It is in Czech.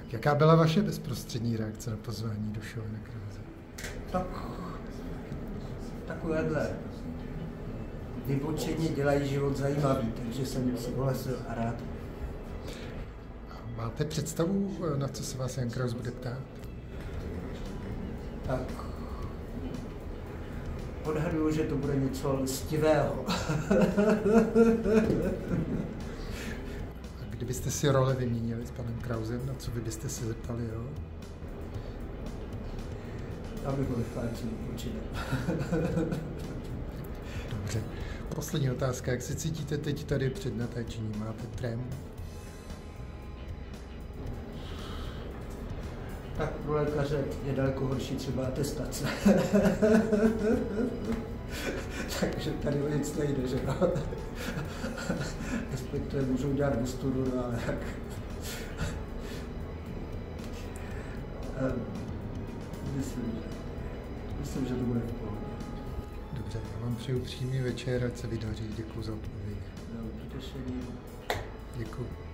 Jaká byla vaše bezprostřední reakce na pozvání do show Jana Krause? Takovéhle vybočeně dělají život zajímavý, takže jsem souhlasil a rád. Máte představu, na co se vás Jan Kraus bude ptát? Tak odhaduju, že to bude něco lstivého. A kdybyste si role vyměnili s panem Krausem, na co vy byste se zeptali, jo? Já bych byl fajn počínat. Dobře. Poslední otázka. Jak se cítíte teď tady před natáčením? Máte trém? Tak pro lékaře je daleko horší třeba atestace. Takže tady o nic nejde, že no? Respektive můžou dělat bustudu, no ale tak... Myslím, že to bude v pohodě. Dobře, já vám přeju příjemný večer, ať se vydaří. Děkuji za odpověď. No, potěšení. Děkuji.